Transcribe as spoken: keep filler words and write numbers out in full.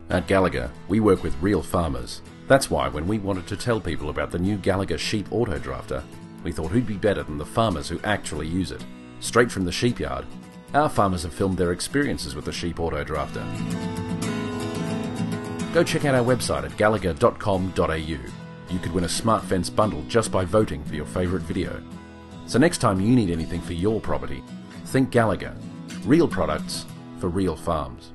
At Gallagher, we work with real farmers. That's why when we wanted to tell people about the new Gallagher sheep auto drafter, we thought who'd be better than the farmers who actually use it. Straight from the sheepyard, our farmers have filmed their experiences with the sheep auto drafter. Go check out our website at gallagher dot com dot a u. You could win a smart fence bundle just by voting for your favourite video. So next time you need anything for your property, think Gallagher. Real products for real farms.